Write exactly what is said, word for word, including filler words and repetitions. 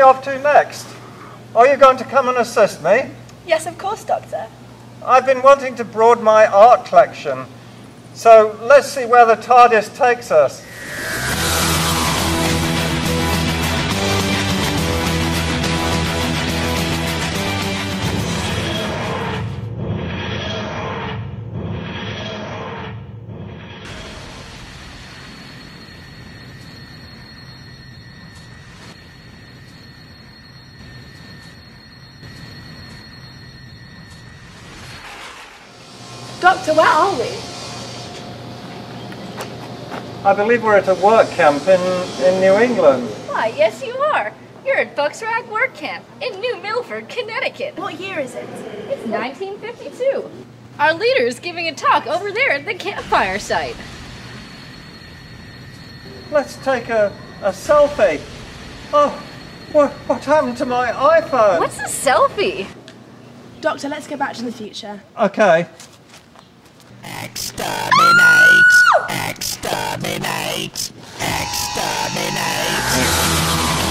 off to next? Are you going to come and assist me? Yes, of course, Doctor. I've been wanting to broaden my art collection, so let's see where the TARDIS takes us. Doctor, where are we? I believe we're at a work camp in, in New England. Why, yes you are. You're at Buck's Rock Work Camp in New Milford, Connecticut. What year is it? It's nineteen fifty-two. Our leader is giving a talk over there at the campfire site. Let's take a, a selfie. Oh, what, what happened to my iPhone? What's a selfie? Doctor, let's go back to the future. Okay. Exterminate! Exterminate! Exterminate!